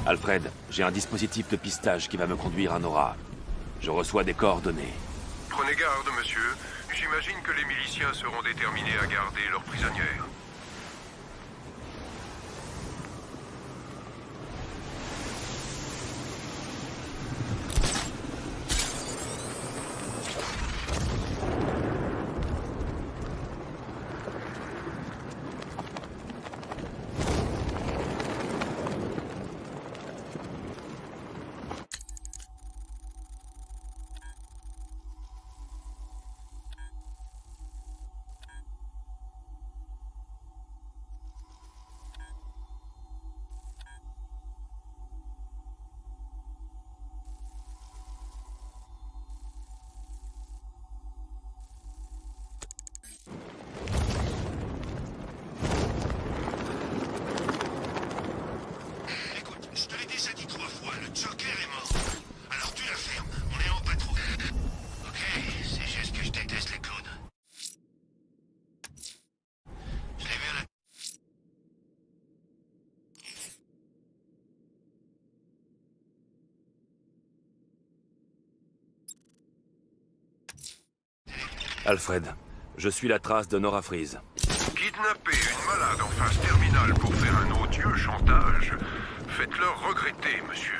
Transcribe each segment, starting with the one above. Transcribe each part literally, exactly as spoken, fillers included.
Alfred, j'ai un dispositif de pistage qui va me conduire à Nora. Je reçois des coordonnées. Prenez garde, monsieur. J'imagine que les miliciens seront déterminés à garder leurs prisonnières. Alfred, je suis la trace de Nora Freeze. Kidnapper une malade en phase terminale pour faire un odieux chantage. Faites-leur regretter, monsieur.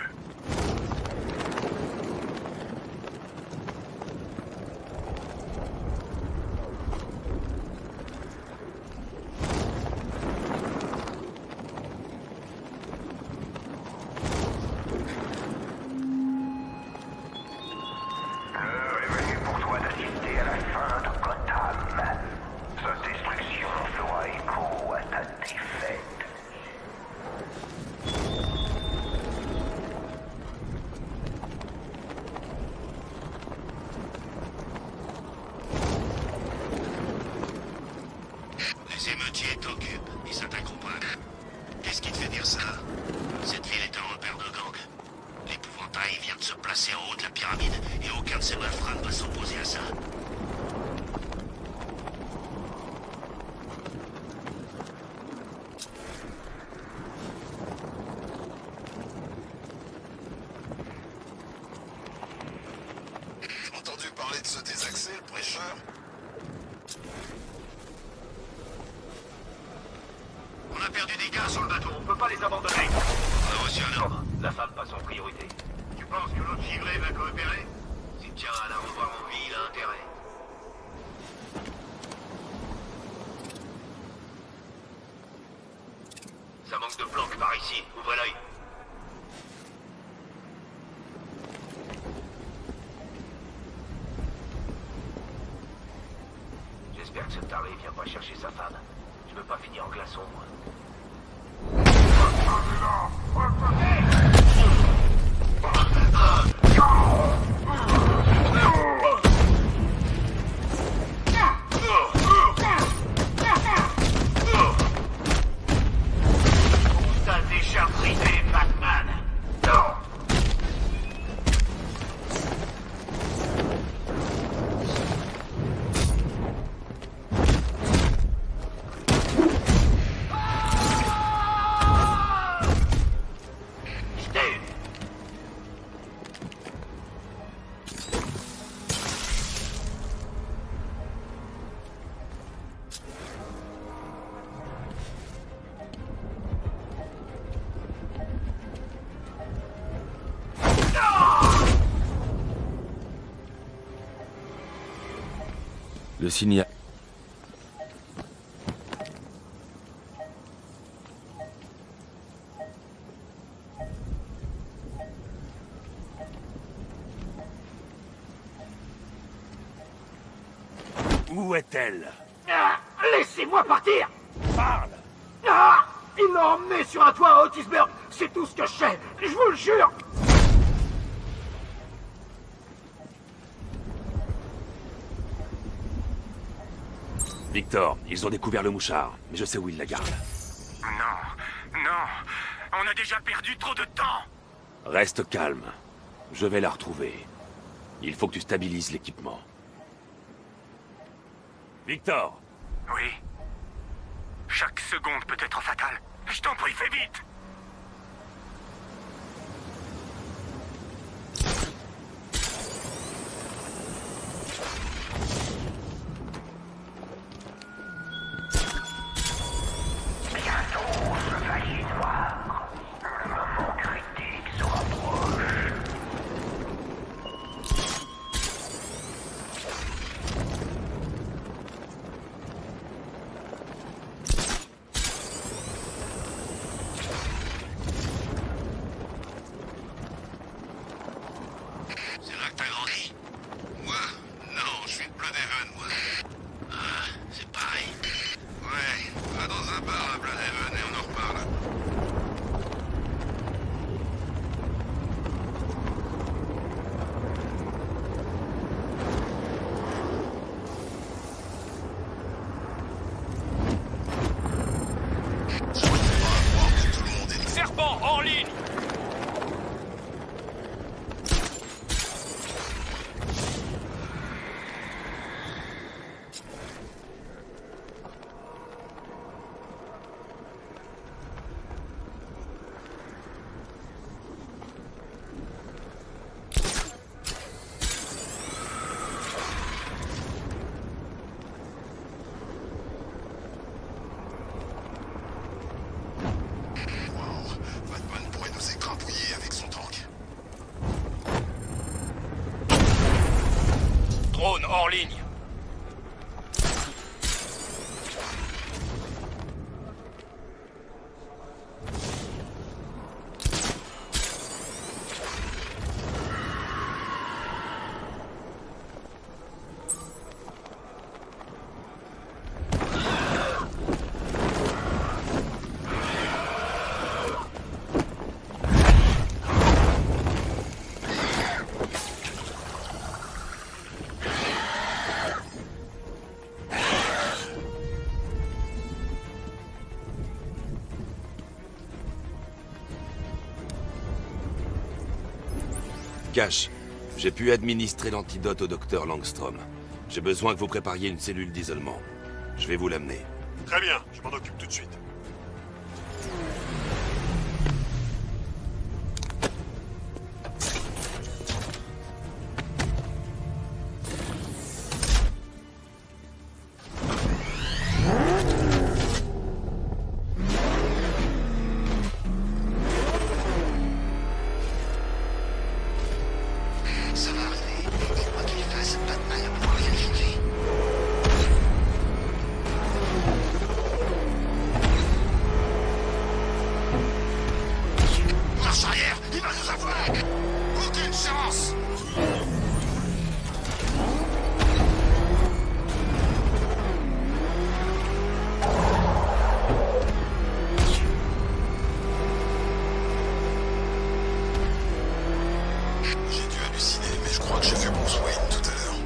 J'espère que ce taré vient pas chercher sa femme. Je veux pas finir en glaçon, moi. On t'a déjà brisé, Batman. Non. Le signal... Où est-elle? Ah, laissez-moi partir! Parle! Ah, il m'a emmené sur un toit à Otisburg. C'est tout ce que je sais. Je vous le jure. Victor, ils ont découvert le mouchard, mais je sais où ils la gardent. Non, non, on a déjà perdu trop de temps. Reste calme. Je vais la retrouver. Il faut que tu stabilises l'équipement. Victor! Oui. Chaque seconde peut être fatale. Je t'en prie, fais vite. Drone hors ligne. Cash, j'ai pu administrer l'antidote au docteur Langstrom. J'ai besoin que vous prépariez une cellule d'isolement. Je vais vous l'amener. Très bien, je m'en occupe tout de suite. Ça va arriver, et quoi qu'il fasse, Batman ne pourra rien changer. Marche arrière, il va nous avoir! Aucune chance! J'ai dû halluciner, mais je crois que j'ai vu Bruce Wayne tout à l'heure.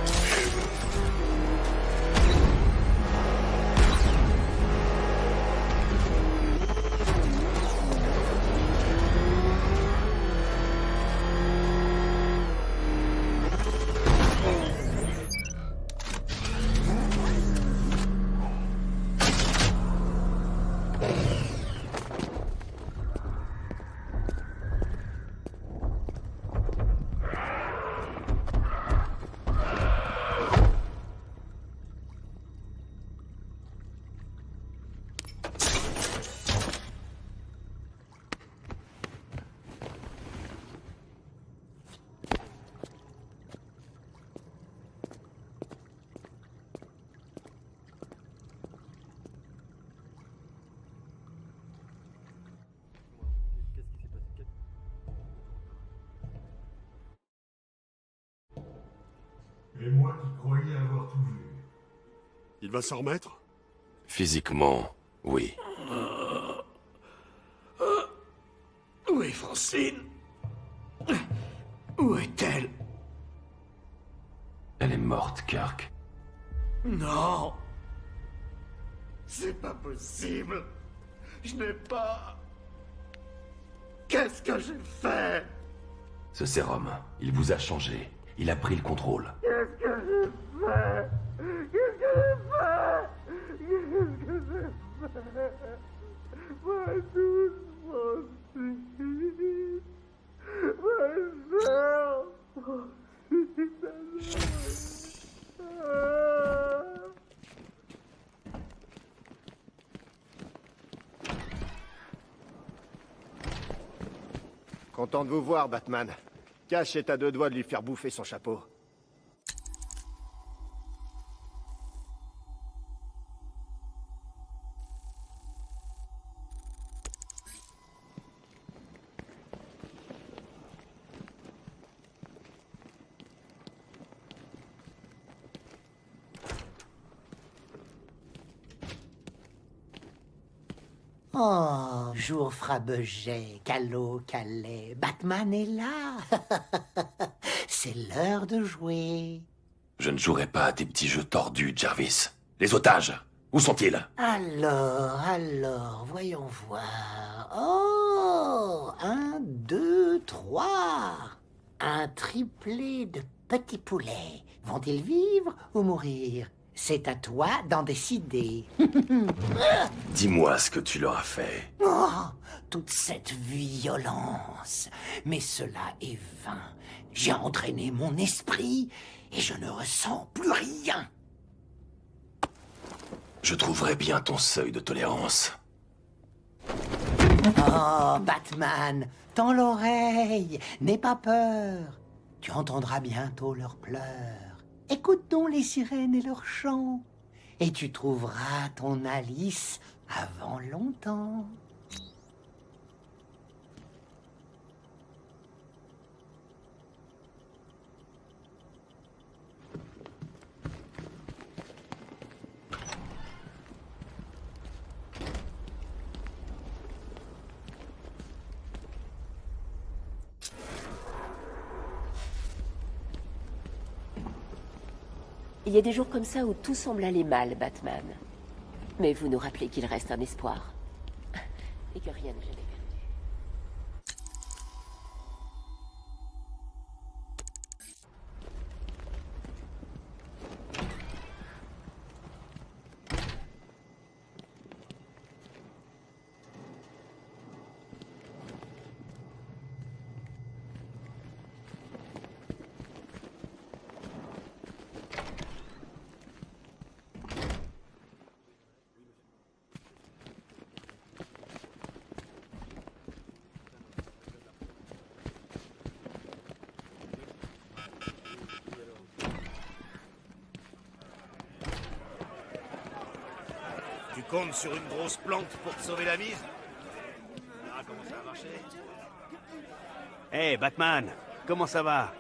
Et moi qui croyais avoir tout vu. Il va s'en remettre? Physiquement, oui. Où est Francine? Où est-elle? Elle est morte, Kirk. Non. C'est pas possible. Je n'ai pas... Qu'est-ce que j'ai fait? Ce sérum, il vous a changé. Il a pris le contrôle. Qu'est-ce que j'ai fait? Qu'est-ce que j'ai fait? Qu'est-ce que j'ai fait? Ma douce Francine. Ma sœur. Content de vous voir, Batman. Cash est à deux doigts de lui faire bouffer son chapeau. Oh, jour frabeget, calot, calais, Batman est là. C'est l'heure de jouer. Je ne jouerai pas à tes petits jeux tordus, Jarvis. Les otages, où sont-ils? Alors, alors, voyons voir. Oh, un, deux, trois. Un triplé de petits poulets. Vont-ils vivre ou mourir? C'est à toi d'en décider. Dis-moi ce que tu leur as fait. Oh, toute cette violence. Mais cela est vain. J'ai entraîné mon esprit et je ne ressens plus rien. Je trouverai bien ton seuil de tolérance. Oh, Batman, tends l'oreille, n'aie pas peur. Tu entendras bientôt leurs pleurs. Écoute donc les sirènes et leurs chants, et tu trouveras ton Alice avant longtemps. Il y a des jours comme ça où tout semble aller mal, Batman. Mais vous nous rappelez qu'il reste un espoir. Et que rien n'est jamais perdu. Tu comptes sur une grosse plante pour te sauver la mise? Ah, comment ça va marcher? Hey, Batman, comment ça va?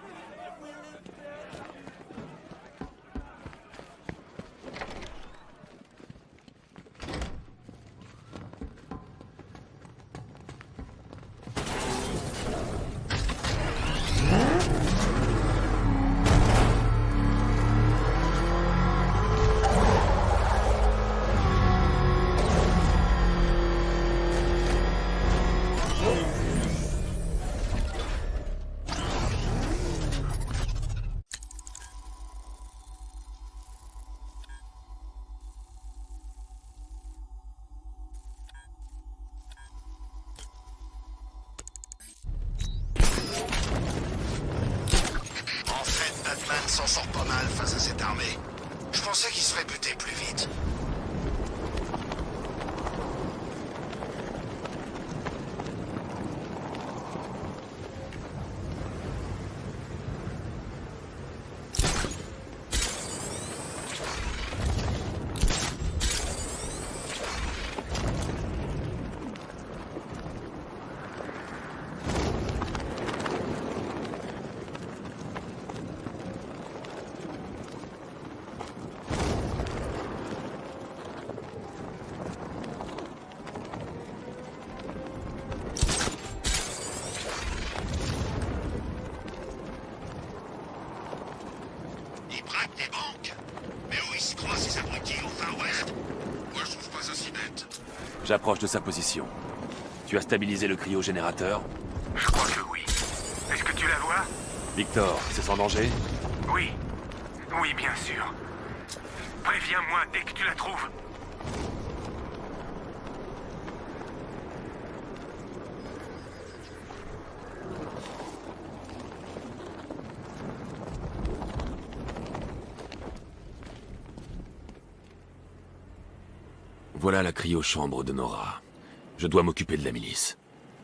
Batman s'en sort pas mal face à cette armée. Je pensais qu'il serait buté plus vite. Des banques. Mais où il se croit ces abrutis au Far West? Moi je trouve pas ça si bête. J'approche de sa position. Tu as stabilisé le cryogénérateur? Je crois que oui. Est-ce que tu la vois? Victor, c'est sans danger? Oui. Oui, bien sûr. Préviens-moi dès que tu la trouves. Voilà la cryochambre de Nora. Je dois m'occuper de la milice.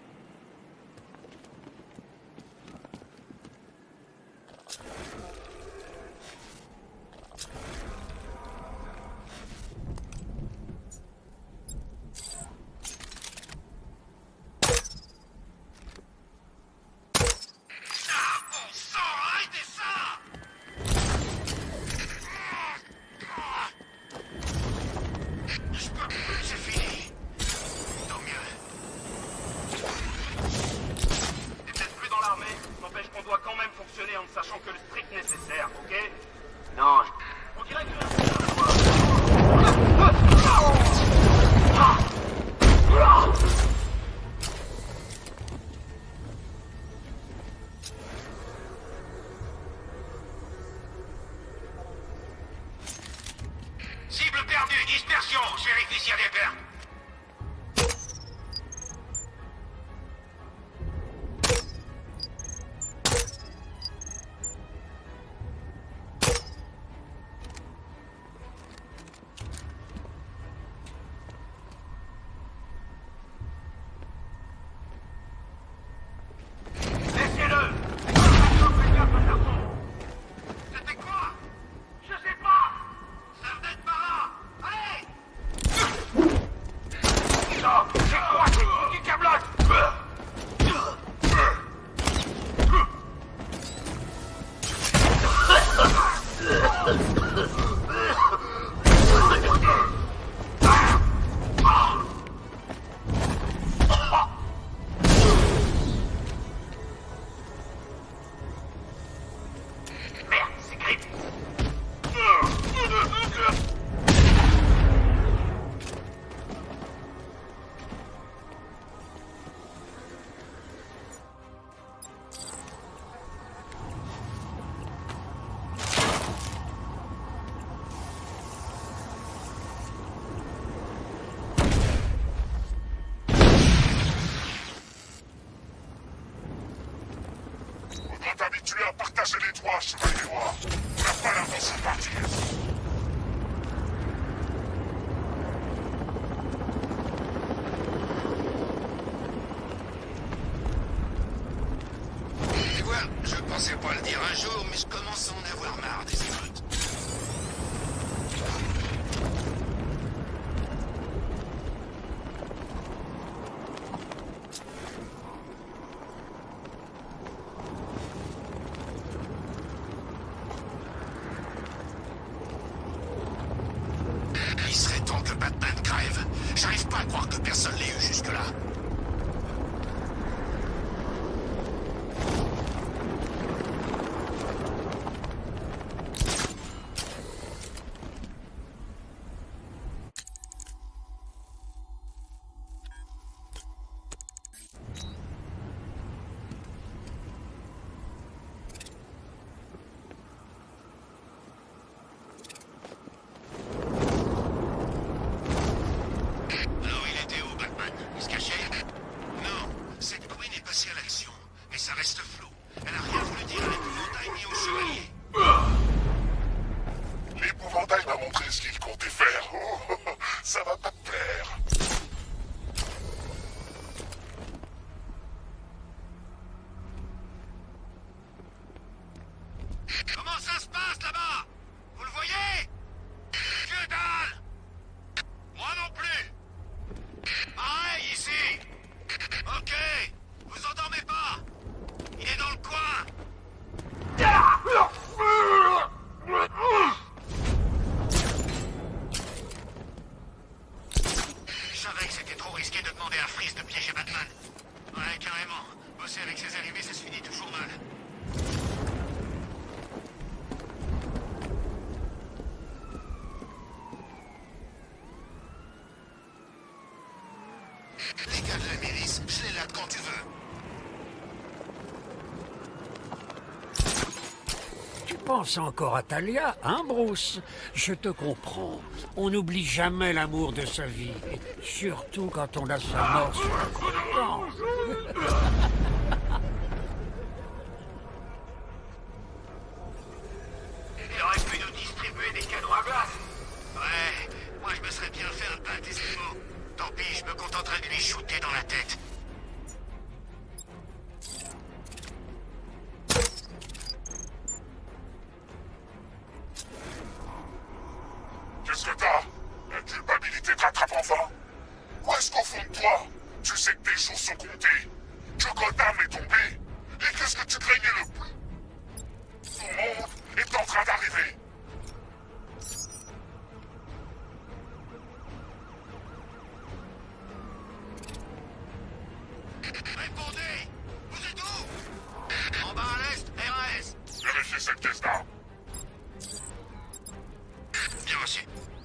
Sachant que le strict nécessaire, ok? Non, je... on dirait que... Cible perdue, dispersion, je vérifie s'il y a des pertes. Habitué à partager les droits, chevalier noir. On n'a pas l'intention de partir. Tu vois, je pensais pas le dire un jour, mais je commence à en avoir marre des émeutes. Il serait temps que Batman crève. J'arrive pas à croire que personne l'ait eu jusque-là. Les gars de la milice, je les lade quand tu veux. Tu penses encore à Talia, hein, Bruce? Je te comprends. On n'oublie jamais l'amour de sa vie. Surtout quand on a sa mort sur le coup de dent. Il aurait pu nous distribuer des canons à glace. Ouais, moi je me serais bien fait un pain d'esquimau. Tant pis, je me contenterai de lui shooter dans la tête. Qu'est-ce que t'as? La culpabilité te rattrape enfin? Ou est-ce qu'au fond de toi, tu sais que tes jours sont comptés, que Gotham est tombé, et que ce que tu craignais le plus, ton monde est en train d'arriver? Répondez! Vous êtes où? En bas à l'est, R A S. Vérifiez cette pièce-là. Bien reçu.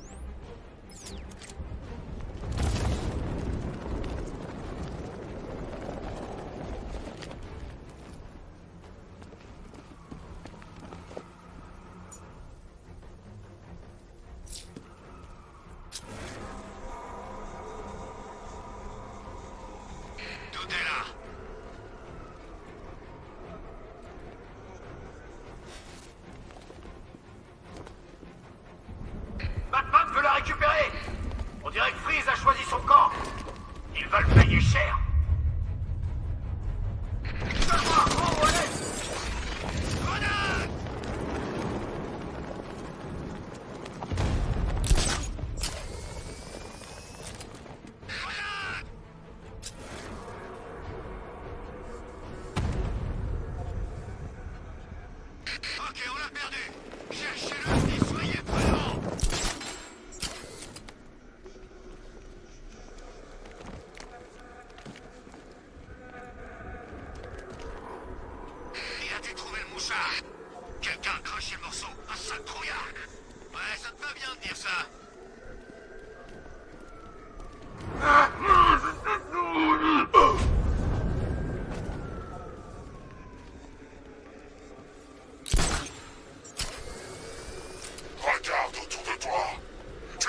Tout est là.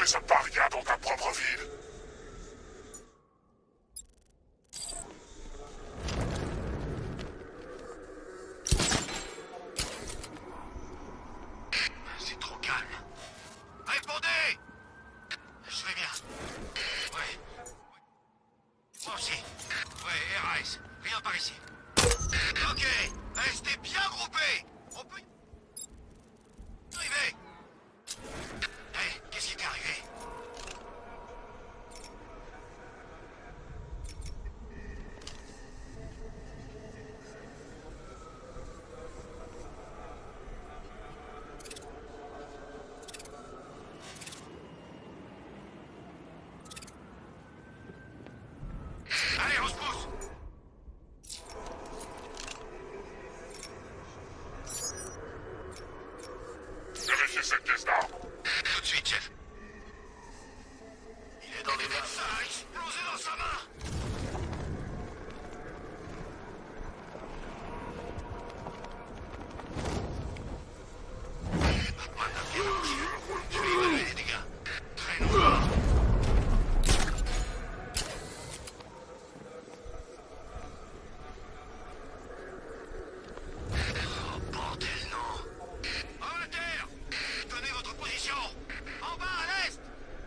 trouver ce paria dans ta propre ville? C'est trop calme. Répondez! Je vais bien. Ouais. Moi aussi. Ouais, R S. Rien par ici. Ok. Restez bien groupés. On peut... Arriver. Hé, qu'est-ce qui t'est arrivé? Allez, on se pousse. Vérifiez cette pièce-là. Tout de suite, chef. Il est dans les verres. Ça a explosé dans sa main. Je vais évaluer les dégâts. Très loin. Oh, bordel, non. En à terre! Tenez votre position! En bas, à l'est!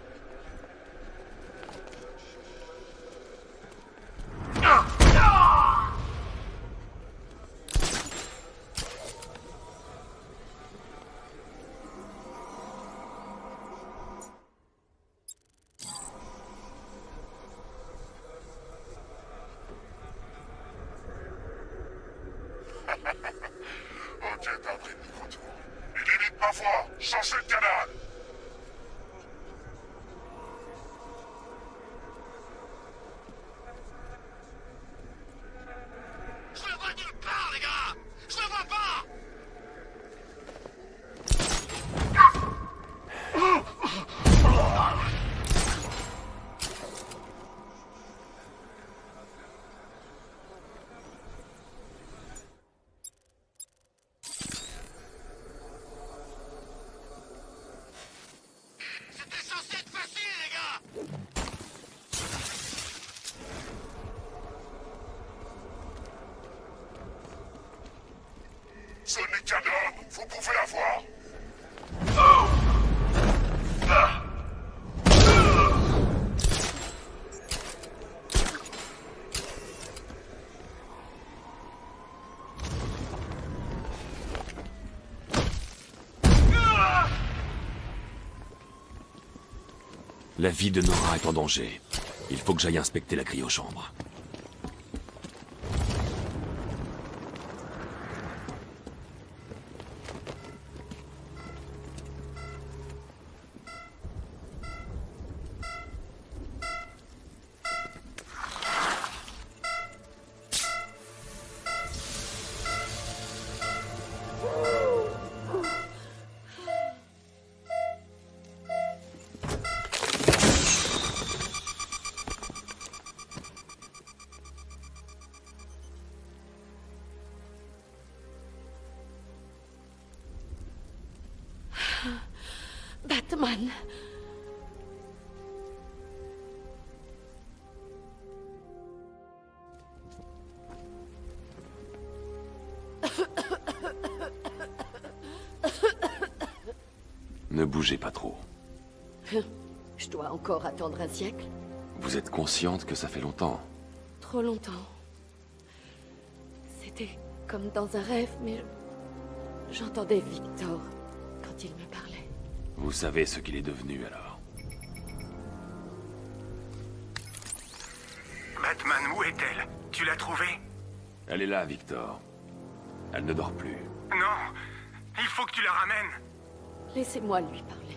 Ok, t'as pris le retour. Il limite ma foi. Changez de canal. Je le vois nulle part, les gars! Je le vois pas! C'était censé être facile, les gars! Ce n'est qu'un homme. Vous pouvez l'avoir. La vie de Nora est en danger. Il faut que j'aille inspecter la cryochambre. Batman. Ne bougez pas trop. Je dois encore attendre un siècle? Vous êtes consciente que ça fait longtemps? Trop longtemps. C'était comme dans un rêve, mais j'entendais Victor quand il me parlait. Vous savez ce qu'il est devenu alors? Batman, où est-elle? Tu l'as trouvée? Elle est là, Victor. Elle ne dort plus. Non, il faut que tu la ramènes. Laissez-moi lui parler.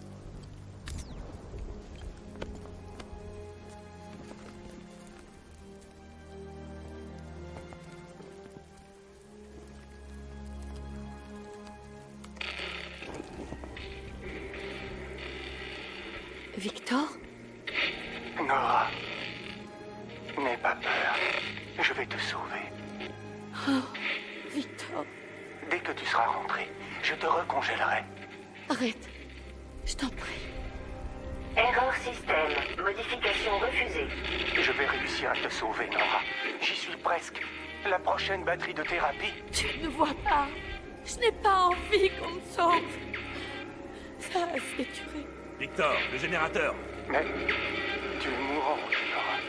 Victor? Nora, n'aie pas peur. Je vais te sauver. Oh, Victor. Dès que tu seras rentré, je te recongélerai. Arrête. Je t'en prie. Erreur système. Modification refusée. Je vais réussir à te sauver, Nora. J'y suis presque. La prochaine batterie de thérapie. Tu ne vois pas. Je n'ai pas envie qu'on me sauve. Ça a assez duré. Victor, le générateur. Mais tu es mourante, Nora.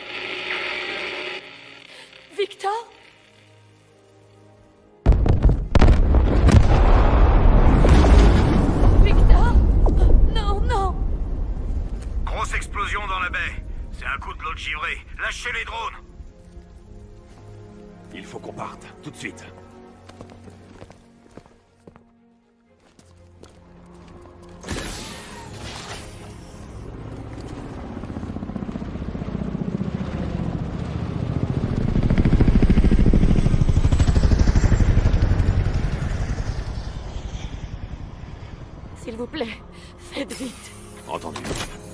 Victor? Victor? Non, non. Grosse explosion dans la baie. C'est un coup de l'autre givré. Lâchez les drones. Il faut qu'on parte, tout de suite. S'il vous plaît, faites vite. Entendu.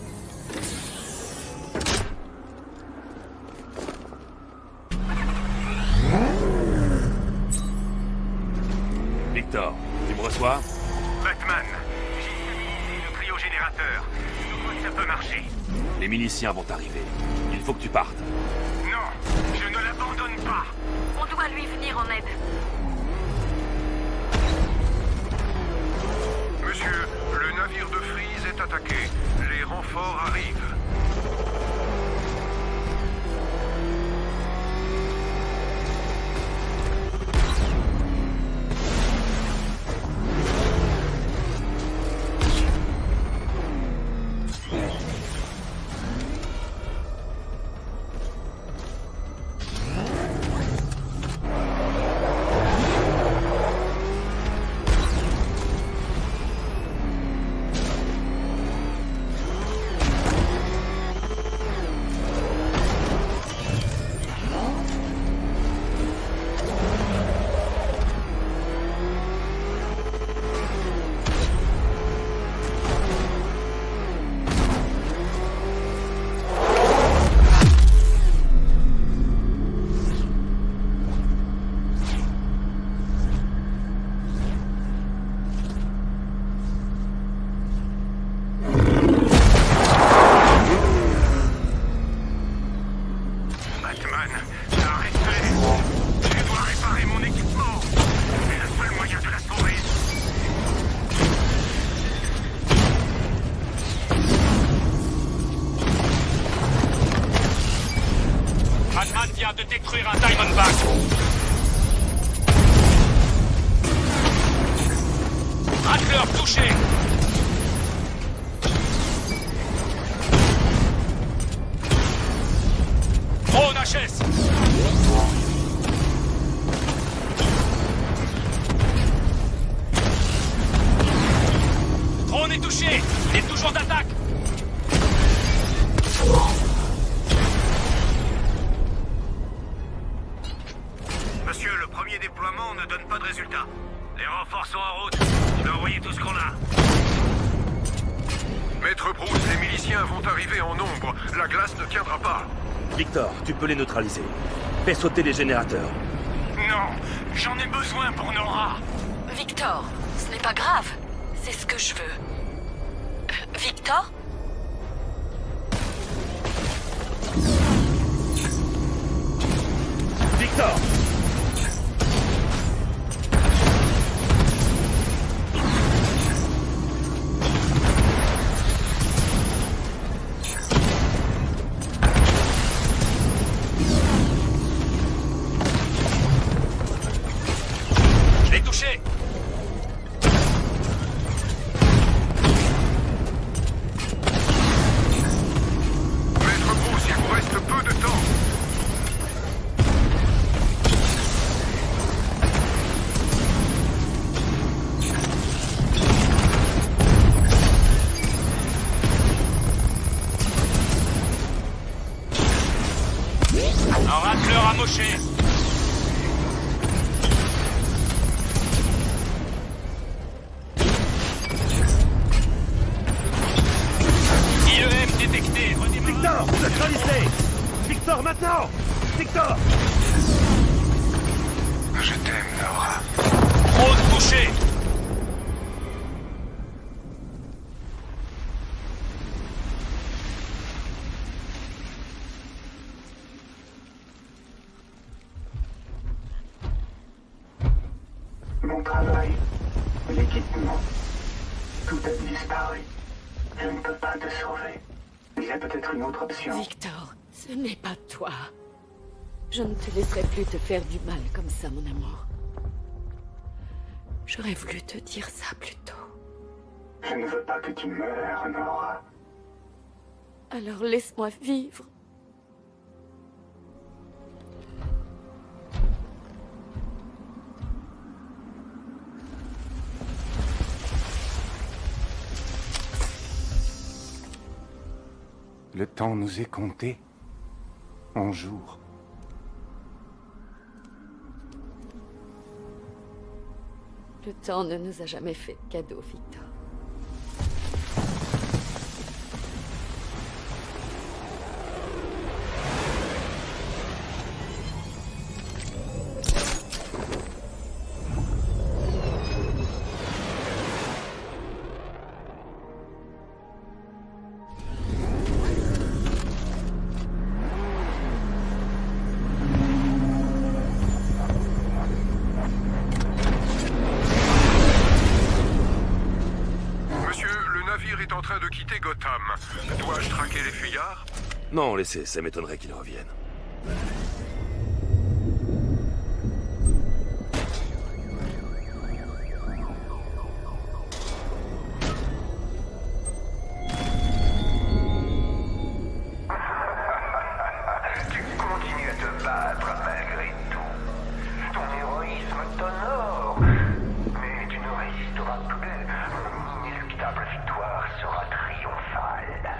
Victor, tu me reçois? Batman, j'ai stabilisé le cryogénérateur. Je crois que ça peut marcher. Les miliciens vont arriver. Il faut que tu partes. Non, je ne l'abandonne pas. On doit lui venir en aide. Monsieur, le navire de Freeze est attaqué. Les renforts arrivent. De détruire un Diamondback. Rattler touché. Drone H S. Drone est touché. Il est toujours d'attaque. Monsieur, le premier déploiement ne donne pas de résultat. Les renforts sont en route. On doit envoyer tout ce qu'on a. Maître Bruce, les miliciens vont arriver en nombre. La glace ne tiendra pas. Victor, tu peux les neutraliser. Fais sauter les générateurs. Non, j'en ai besoin pour Nora. Victor, ce n'est pas grave. C'est ce que je veux. Euh, Victor? Victor! Je l'ai touché. Maître Bruce, il vous reste peu de temps. Un Rattler amoché. I E M détecté. Victor, neutralisé! Victor, maintenant! Victor! Je t'aime, Nora. Drone touché. Mon travail, l'équipement, tout a disparu. Je ne peux pas te sauver. Il y a peut-être une autre option. Victor, ce n'est pas toi. Je ne te laisserai plus te faire du mal comme ça, mon amour. J'aurais voulu te dire ça plus tôt. Je ne veux pas que tu meurs, Nora. Alors laisse-moi vivre. Le temps nous est compté en jours. Le temps ne nous a jamais fait de cadeau, Victor. Dois-je traquer les fuyards? Non, laissez, ça m'étonnerait qu'ils reviennent. Tu continues à te battre malgré tout. Ton héroïsme t'honore. Mais tu ne résisteras plus. Mon inéluctable victoire sera triomphale.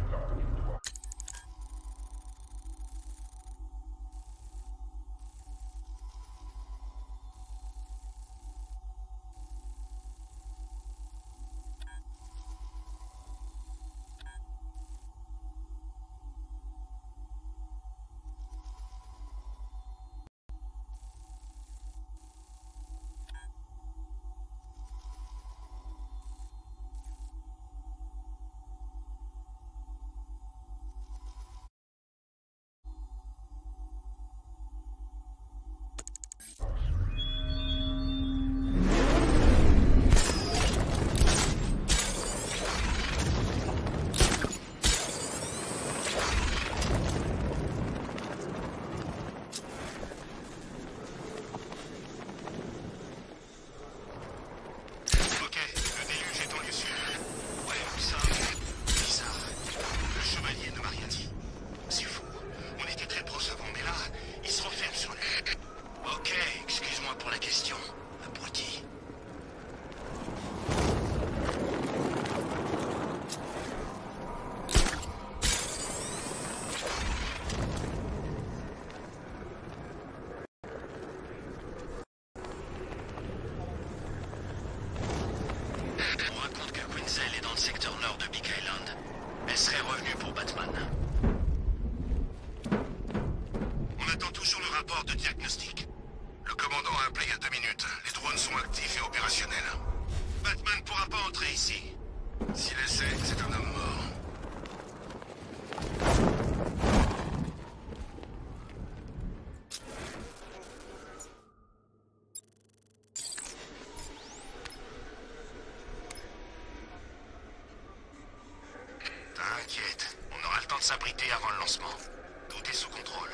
T'inquiète, on aura le temps de s'abriter avant le lancement. Tout est sous contrôle.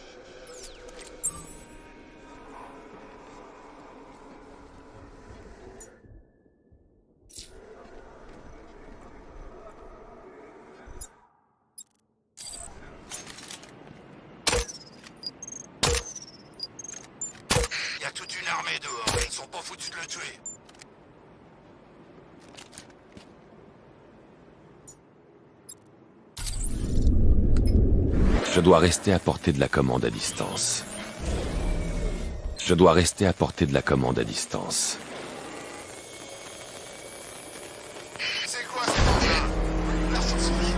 Il y a toute une armée dehors et ils sont pas foutus de le tuer. Je dois rester à portée de la commande à distance. Je dois rester à portée de la commande à distance. C'est quoi cet engin? La chauve-souris.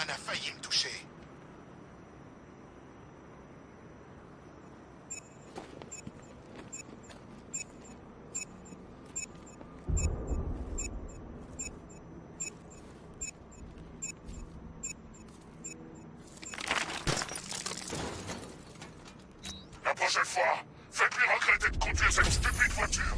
Batman a failli me toucher. La prochaine fois, faites-lui regretter de conduire cette stupide voiture.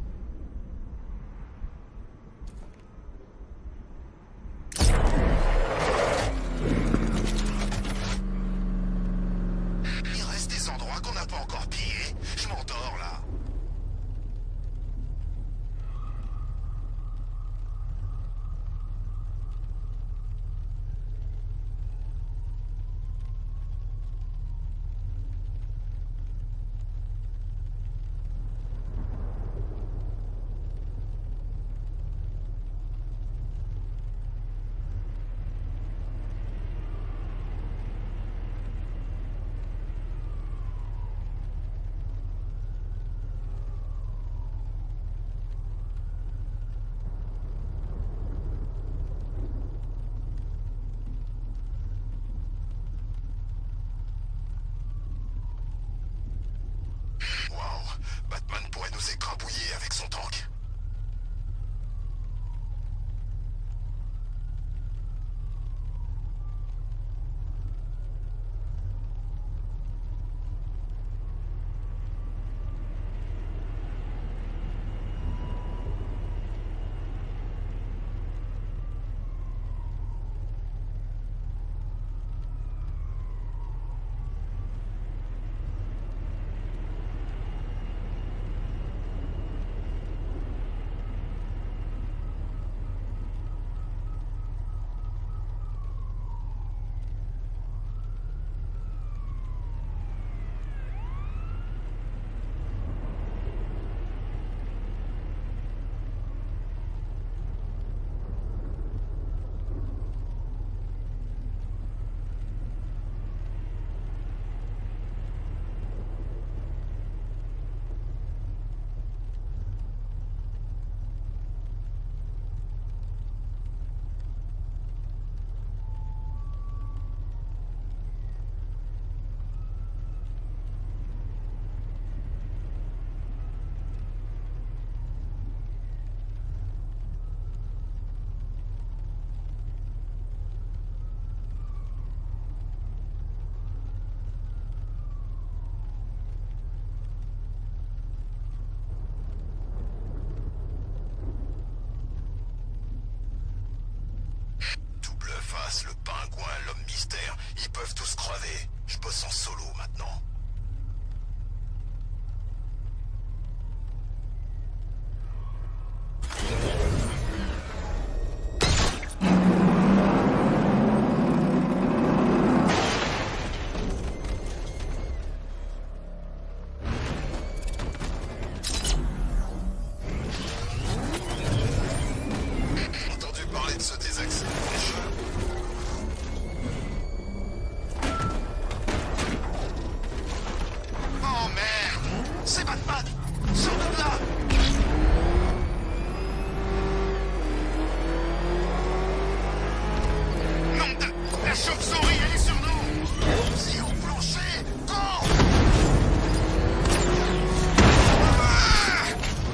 Il reste des endroits qu'on n'a pas encore pillés. Je m'endors là. Batman pourrait nous écrabouiller avec son tank. Le pingouin, l'homme mystère, ils peuvent tous crever. Je bosse en solo maintenant. Entendu parler de ce désaccès. Oh merde! C'est Batman! Sors de là! Nom de... La chauve-souris, elle est sur nous! Si au plancher! Cours! Ah!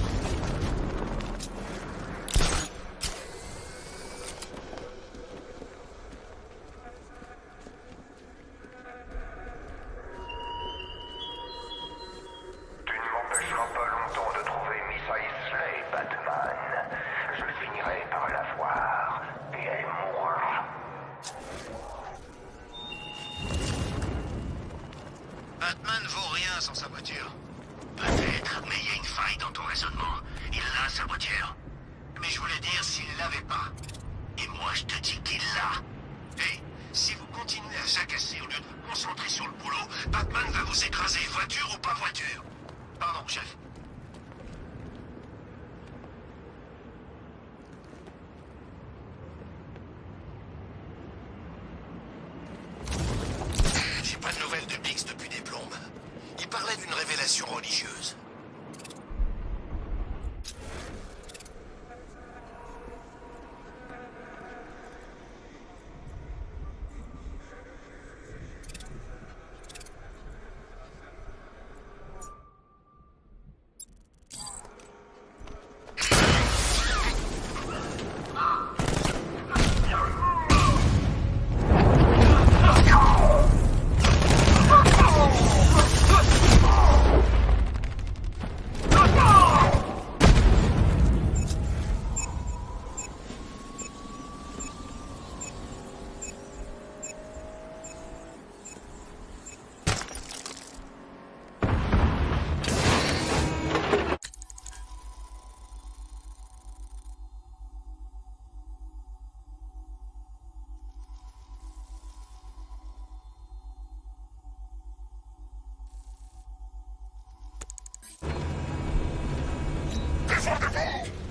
Tu ne m'empêcheras pas longtemps de trouver Miss Isley, Batman. Je finirai par la voir, et elle mourra. Batman vaut rien sans sa voiture. Peut-être, mais il y a une faille dans ton raisonnement. Il a sa voiture. Mais je voulais dire s'il l'avait pas. Et moi, je te dis qu'il l'a. Hé, si vous continuez à jacasser au lieu de vous concentrer sur le boulot, Batman va vous écraser, voiture ou pas voiture. Pardon, chef. J'ai pas de nouvelles de Bix depuis des plombes. Il parlait d'une révélation religieuse. Défendez-vous!